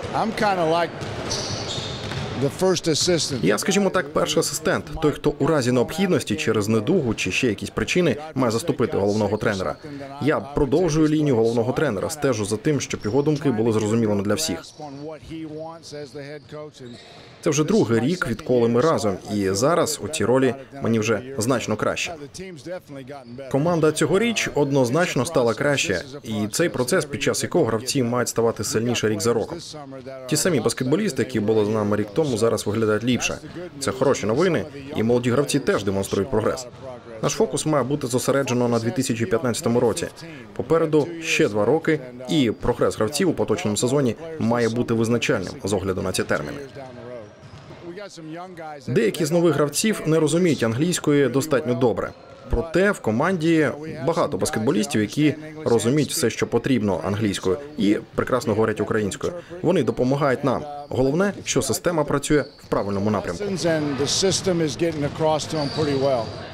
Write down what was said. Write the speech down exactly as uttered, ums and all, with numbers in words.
Я, скажімо так, перший асистент. Той, хто у разі необхідності через недугу чи ще якісь причини має заступити головного тренера. Я продовжую лінію головного тренера, стежу за тим, щоб його думки були зрозумілими для всіх. Це вже другий рік, відколи ми разом, і зараз у цій ролі мені вже значно краще. Команда цьогоріч однозначно стала краще, і цей процес, під час якого гравці мають ставати сильніше рік за роком. Ті самі баскетболісти, які були з нами рік тому, зараз виглядають ліпше. Це хороші новини, і молоді гравці теж демонструють прогрес. Наш фокус має бути зосереджено на дві тисячі п'ятнадцятому році. Попереду ще два роки, і прогрес гравців у поточному сезоні має бути визначальним з огляду на ці терміни. Деякі з нових гравців не розуміють англійської достатньо добре. Проте в команді багато баскетболістів, які розуміють все, що потрібно англійською, і прекрасно говорять українською. Вони допомагають нам. Головне, що система працює в правильному напрямку.